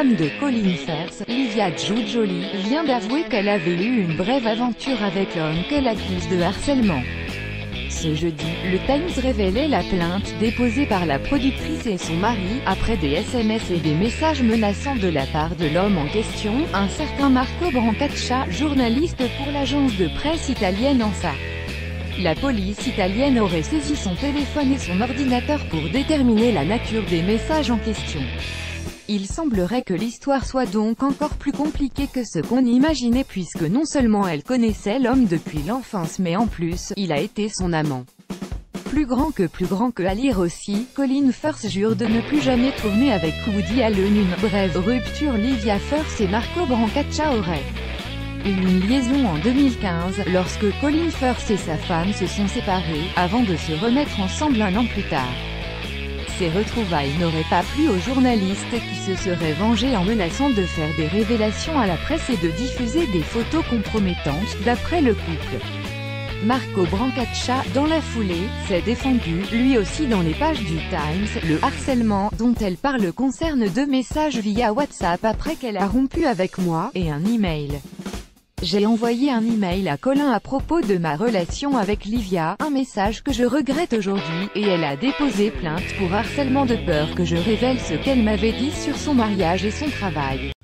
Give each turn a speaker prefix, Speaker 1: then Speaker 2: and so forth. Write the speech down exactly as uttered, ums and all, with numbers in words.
Speaker 1: femme de Colin Firth, Livia Giudioli, vient d'avouer qu'elle avait eu une brève aventure avec l'homme qu'elle accuse de harcèlement. Ce jeudi, le Times révélait la plainte déposée par la productrice et son mari, après des S M S et des messages menaçants de la part de l'homme en question, un certain Marco Brancaccia, journaliste pour l'agence de presse italienne ANSA. La police italienne aurait saisi son téléphone et son ordinateur pour déterminer la nature des messages en question. Il semblerait que l'histoire soit donc encore plus compliquée que ce qu'on imaginait puisque non seulement elle connaissait l'homme depuis l'enfance mais en plus, il a été son amant. Plus grand que plus grand que à lire aussi, Colin Firth jure de ne plus jamais tourner avec Woody Allen. Une brève rupture. Livia Firth et Marco Brancaccia auraient eu une liaison en deux mille quinze, lorsque Colin Firth et sa femme se sont séparés, avant de se remettre ensemble un an plus tard. Ces retrouvailles n'auraient pas plu aux journalistes qui se seraient vengés en menaçant de faire des révélations à la presse et de diffuser des photos compromettantes, d'après le couple. Marco Brancaccia, dans la foulée, s'est défendu, lui aussi dans les pages du Times. Le harcèlement, dont elle parle concerne deux messages via WhatsApp après qu'elle a rompu avec moi, et un email. J'ai envoyé un email à Colin à propos de ma relation avec Livia, un message que je regrette aujourd'hui, et elle a déposé plainte pour harcèlement de peur que je révèle ce qu'elle m'avait dit sur son mariage et son travail.